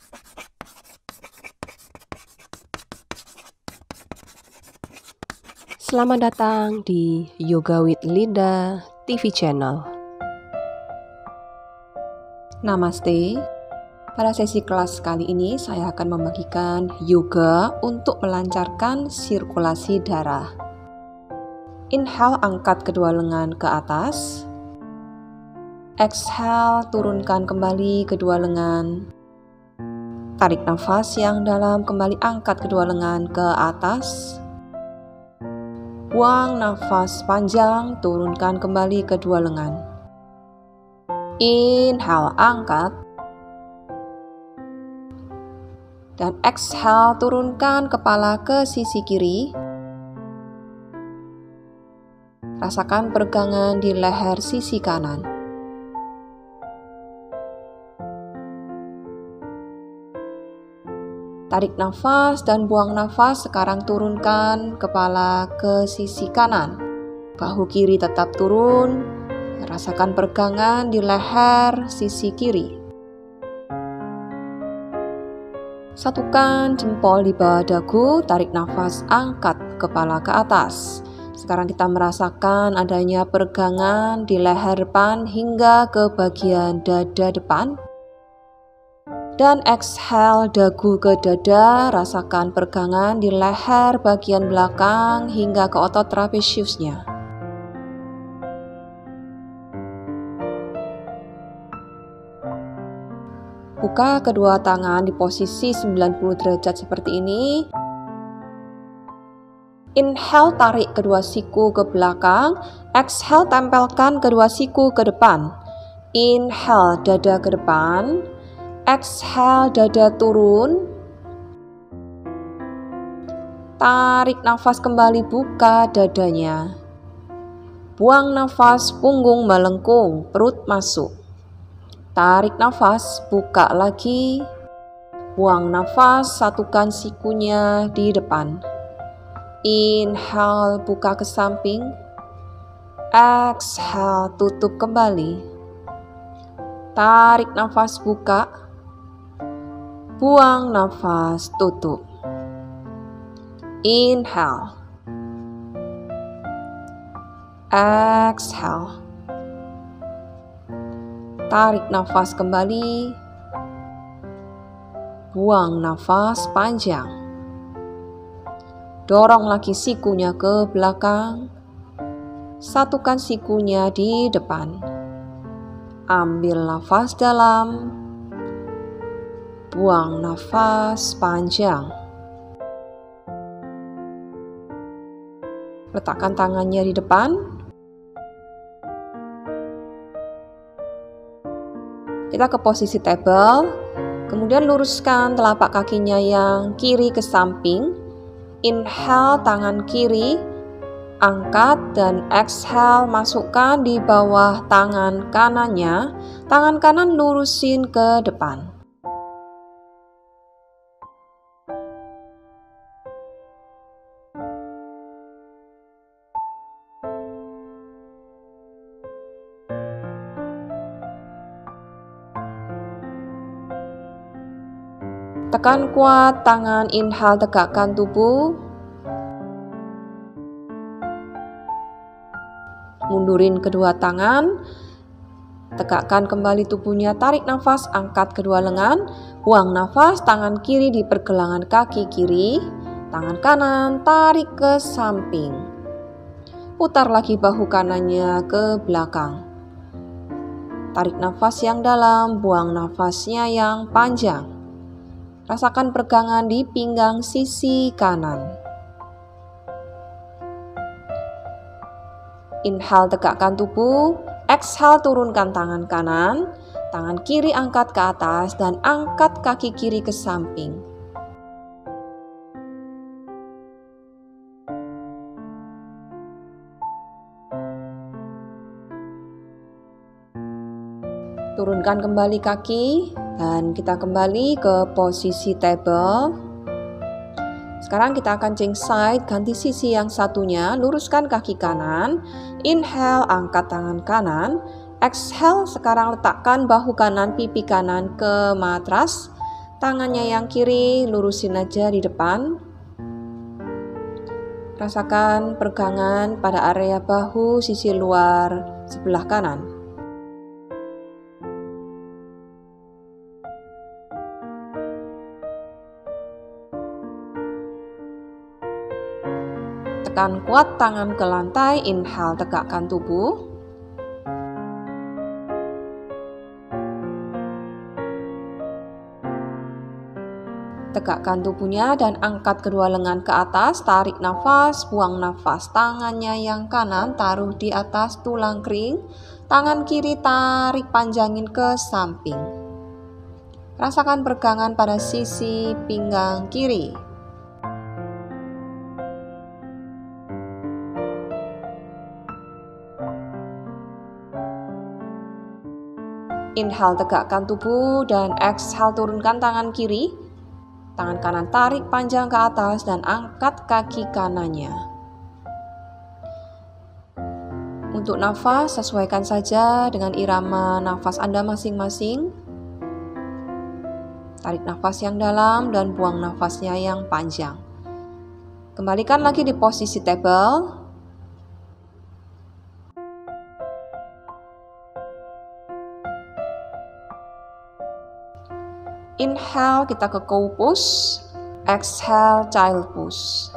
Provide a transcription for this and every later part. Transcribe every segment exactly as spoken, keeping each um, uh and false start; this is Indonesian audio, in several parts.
Selamat datang di Yoga with Linda T V channel. Namaste. Pada sesi kelas kali ini saya akan membagikan yoga untuk melancarkan sirkulasi darah. Inhale, angkat kedua lengan ke atas. Exhale, turunkan kembali kedua lengan. Tarik nafas yang dalam, kembali angkat kedua lengan ke atas. Buang nafas panjang, turunkan kembali kedua lengan. Inhale, angkat. Dan exhale, turunkan kepala ke sisi kiri. Rasakan peregangan di leher sisi kanan. Tarik nafas dan buang nafas. Sekarang turunkan kepala ke sisi kanan. Bahu kiri tetap turun. Rasakan peregangan di leher sisi kiri. Satukan jempol di bawah dagu. Tarik nafas, angkat kepala ke atas. Sekarang kita merasakan adanya peregangan di leher depan hingga ke bagian dada depan. Dan exhale, dagu ke dada, rasakan peregangan di leher bagian belakang hingga ke otot trapesiusnya. Buka kedua tangan di posisi sembilan puluh derajat seperti ini. Inhale, tarik kedua siku ke belakang. Exhale, tempelkan kedua siku ke depan. Inhale, dada ke depan. Exhale, dada turun. Tarik nafas kembali, buka dadanya. Buang nafas, punggung melengkung, perut masuk. Tarik nafas, buka lagi. Buang nafas, satukan sikunya di depan. Inhale, buka ke samping. Exhale, tutup kembali. Tarik nafas, buka. Buang nafas, tutup. Inhale. Exhale. Tarik nafas kembali. Buang nafas panjang. Dorong lagi sikunya ke belakang. Satukan sikunya di depan. Ambil nafas dalam. Buang nafas panjang. Letakkan tangannya di depan. Kita ke posisi table. Kemudian luruskan telapak kakinya yang kiri ke samping. Inhale, tangan kiri angkat dan exhale, masukkan di bawah tangan kanannya. Tangan kanan lurusin ke depan. Tekan kuat tangan, inhale, tegakkan tubuh. Mundurin kedua tangan. Tegakkan kembali tubuhnya, tarik nafas, angkat kedua lengan. Buang nafas, tangan kiri di pergelangan kaki kiri. Tangan kanan tarik ke samping. Putar lagi bahu kanannya ke belakang. Tarik nafas yang dalam, buang nafasnya yang panjang. Rasakan peregangan di pinggang sisi kanan. Inhale, tegakkan tubuh. Exhale, turunkan tangan kanan. Tangan kiri angkat ke atas dan angkat kaki kiri ke samping. Turunkan kembali kaki dan kita kembali ke posisi table. Sekarang kita akan change side, ganti sisi yang satunya, luruskan kaki kanan. Inhale, angkat tangan kanan. Exhale, sekarang letakkan bahu kanan, pipi kanan ke matras. Tangannya yang kiri lurusin aja di depan. Rasakan peregangan pada area bahu sisi luar sebelah kanan. Tekan kuat tangan ke lantai, inhale, tegakkan tubuh. Tegakkan tubuhnya dan angkat kedua lengan ke atas, tarik nafas, buang nafas. Tangannya yang kanan taruh di atas tulang kering, tangan kiri tarik panjangin ke samping. Rasakan peregangan pada sisi pinggang kiri. Inhale, tegakkan tubuh dan exhale, turunkan tangan kiri. Tangan kanan tarik panjang ke atas dan angkat kaki kanannya. Untuk nafas, sesuaikan saja dengan irama nafas Anda masing-masing. Tarik nafas yang dalam dan buang nafasnya yang panjang. Kembalikan lagi di posisi table. Inhale, kita ke cow pose. Exhale, child pose.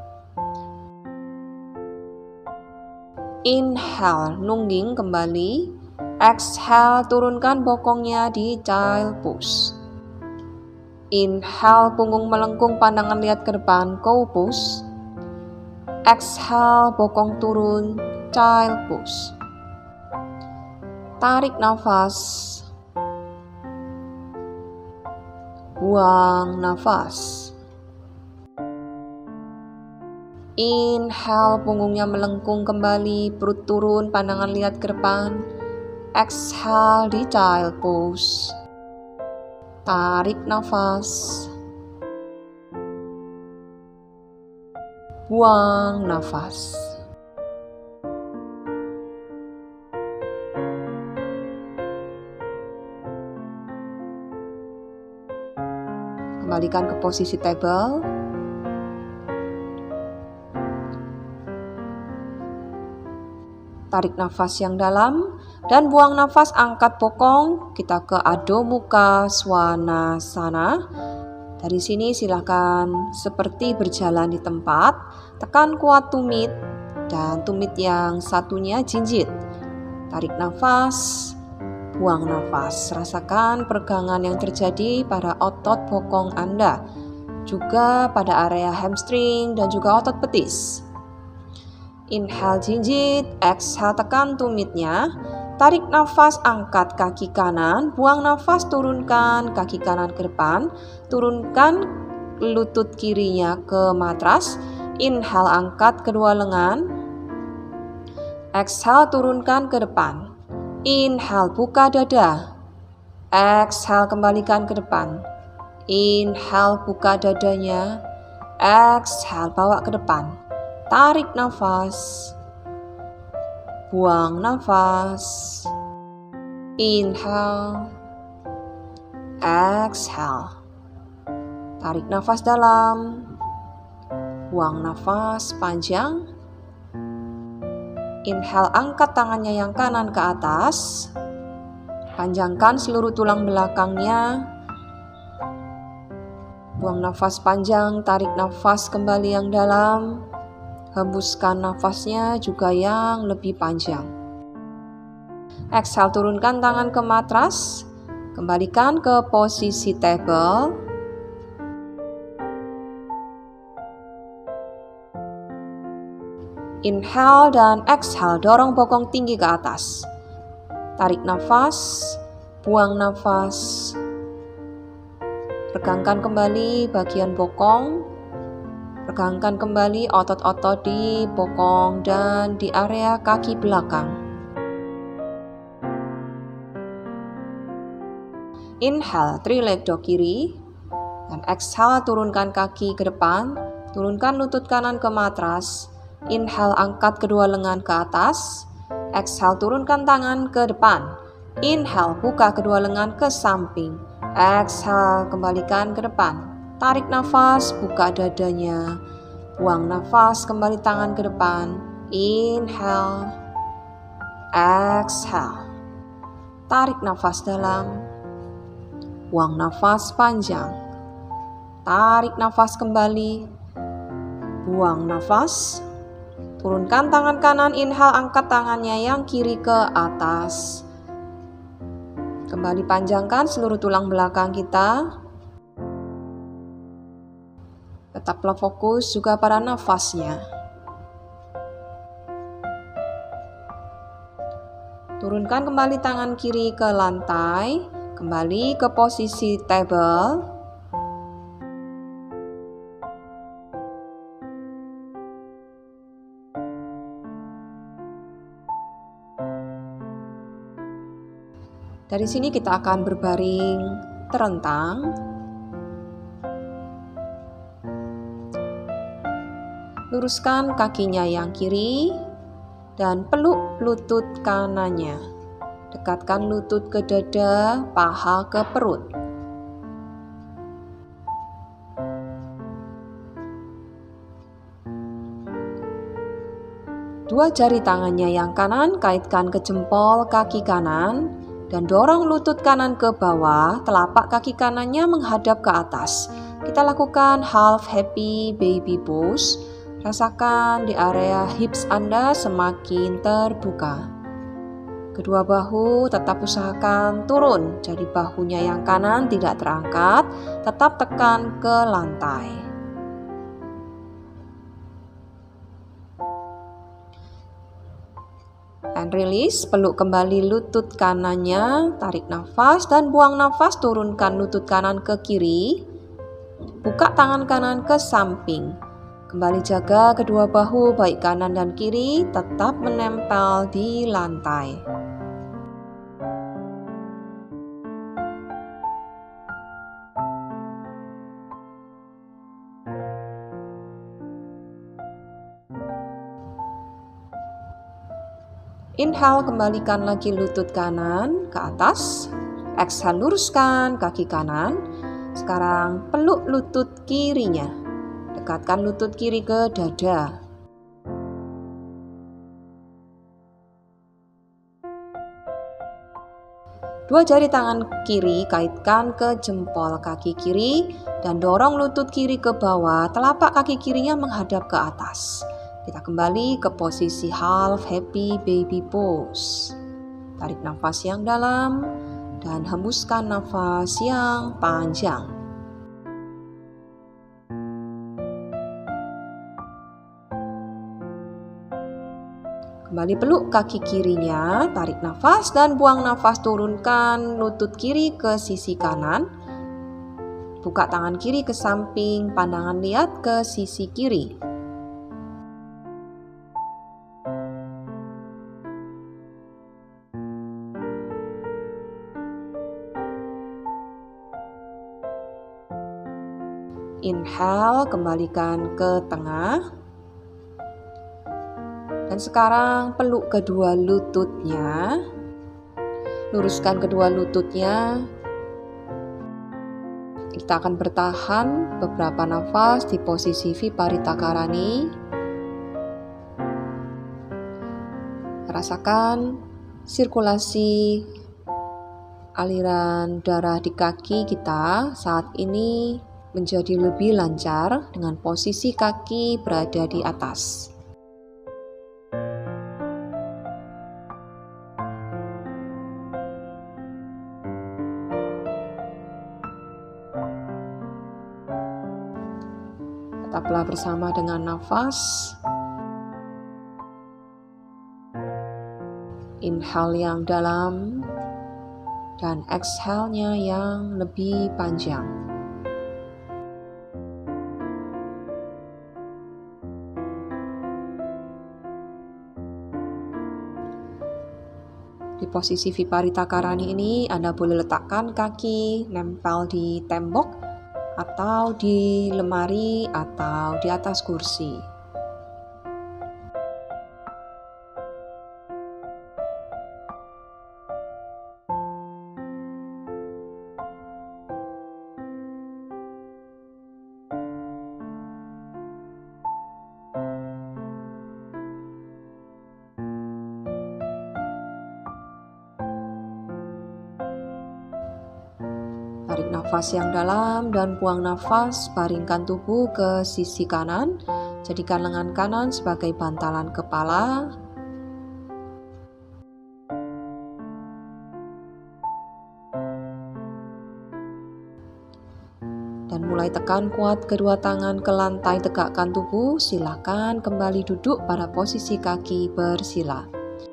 Inhale, nungging kembali. Exhale, turunkan bokongnya di child pose. Inhale, punggung melengkung, pandangan lihat ke depan, cow pose. Exhale, bokong turun, child pose. Tarik nafas. Buang nafas. Inhale, punggungnya melengkung kembali, perut turun, pandangan lihat ke depan. Exhale di child pose. Tarik nafas. Buang nafas. Kembalikan ke posisi table. Tarik nafas yang dalam dan buang nafas, angkat bokong. Kita ke Adho Mukha Svanasana. Dari sini silakan seperti berjalan di tempat. Tekan kuat tumit dan tumit yang satunya jinjit. Tarik nafas. Buang nafas, rasakan peregangan yang terjadi pada otot bokong Anda, juga pada area hamstring dan juga otot betis. Inhale jinjit, exhale tekan tumitnya, tarik nafas, angkat kaki kanan, buang nafas, turunkan kaki kanan ke depan, turunkan lutut kirinya ke matras. Inhale, angkat kedua lengan, exhale turunkan ke depan. Inhale, buka dada. Exhale, kembalikan ke depan. Inhale, buka dadanya. Exhale, bawa ke depan. Tarik nafas. Buang nafas. Inhale. Exhale. Tarik nafas dalam. Buang nafas panjang. Inhale, angkat tangannya yang kanan ke atas. Panjangkan seluruh tulang belakangnya. Buang nafas panjang, tarik nafas kembali yang dalam. Hembuskan nafasnya juga yang lebih panjang. Exhale, turunkan tangan ke matras. Kembalikan ke posisi table. Inhale dan exhale, dorong bokong tinggi ke atas. Tarik nafas, buang nafas. Regangkan kembali bagian bokong. Regangkan kembali otot-otot di bokong dan di area kaki belakang. Inhale, three leg dog kiri. Dan exhale, turunkan kaki ke depan. Turunkan lutut kanan ke matras. Inhale, angkat kedua lengan ke atas. Exhale, turunkan tangan ke depan. Inhale, buka kedua lengan ke samping. Exhale, kembalikan ke depan. Tarik nafas, buka dadanya. Buang nafas, kembali tangan ke depan. Inhale. Exhale. Tarik nafas dalam. Buang nafas panjang. Tarik nafas kembali. Buang nafas. Turunkan tangan kanan, inhale, angkat tangannya yang kiri ke atas. Kembali panjangkan seluruh tulang belakang kita. Tetaplah fokus juga pada nafasnya. Turunkan kembali tangan kiri ke lantai. Kembali ke posisi table. Dari sini kita akan berbaring terentang. Luruskan kakinya yang kiri dan peluk lutut kanannya. Dekatkan lutut ke dada, paha ke perut. Dua jari tangannya yang kanan kaitkan ke jempol kaki kanan dan dorong lutut kanan ke bawah, telapak kaki kanannya menghadap ke atas. Kita lakukan half happy baby pose. Rasakan di area hips Anda semakin terbuka. Kedua bahu tetap usahakan turun, jadi bahunya yang kanan tidak terangkat, tetap tekan ke lantai. And release, peluk kembali lutut kanannya, tarik nafas dan buang nafas, turunkan lutut kanan ke kiri, buka tangan kanan ke samping. Kembali jaga kedua bahu baik kanan dan kiri tetap menempel di lantai. Inhale, kembalikan lagi lutut kanan ke atas. Exhale, luruskan kaki kanan. Sekarang peluk lutut kirinya. Dekatkan lutut kiri ke dada. Dua jari tangan kiri kaitkan ke jempol kaki kiri dan dorong lutut kiri ke bawah, telapak kaki kirinya menghadap ke atas. Kita kembali ke posisi half happy baby pose. Tarik nafas yang dalam dan hembuskan nafas yang panjang. Kembali peluk kaki kirinya, tarik nafas dan buang nafas, turunkan lutut kiri ke sisi kanan. Buka tangan kiri ke samping, pandangan lihat ke sisi kiri. Inhale, kembalikan ke tengah. Dan sekarang peluk kedua lututnya. Luruskan kedua lututnya. Kita akan bertahan beberapa nafas di posisi Viparita Karani. Rasakan sirkulasi aliran darah di kaki kita saat ini menjadi lebih lancar dengan posisi kaki berada di atas. Tetaplah bersama dengan nafas. Inhale yang dalam dan exhale-nya yang lebih panjang. Di posisi Viparita Karani ini Anda boleh letakkan kaki nempel di tembok atau di lemari atau di atas kursi. nafas yang dalam dan buang nafas, baringkan tubuh ke sisi kanan. Jadikan lengan kanan sebagai bantalan kepala. Dan mulai tekan kuat kedua tangan ke lantai, tegakkan tubuh. Silakan kembali duduk pada posisi kaki bersila.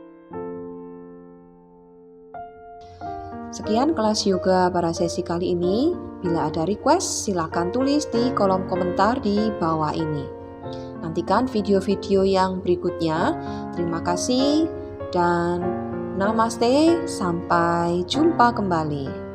Sekian kelas yoga pada sesi kali ini. Bila ada request, silakan tulis di kolom komentar di bawah ini. Nantikan video-video yang berikutnya. Terima kasih dan namaste. Sampai jumpa kembali.